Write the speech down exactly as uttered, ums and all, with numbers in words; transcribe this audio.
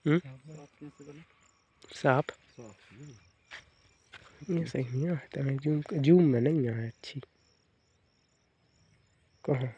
हम्म, साफ कैसे बने? साफ साफ नहीं। ये सही नहीं आता है। जूम जूम में नहीं है अच्छी। कहाँ